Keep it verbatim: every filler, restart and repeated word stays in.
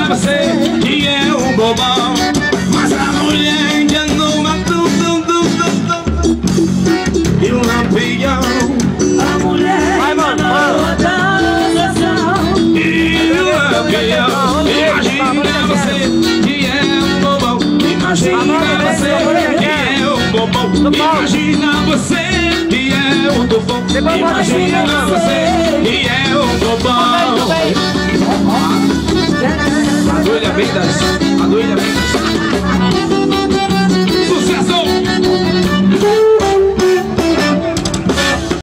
você que é um bobão. Mas a mulher enganou uma tum tum tum tum tum. E o lampião, a mulher enganou a dançação. E o lampião, imagina você que é um bobão. Imagina você que é um bobão. Imagina você que é um bobão. Imagina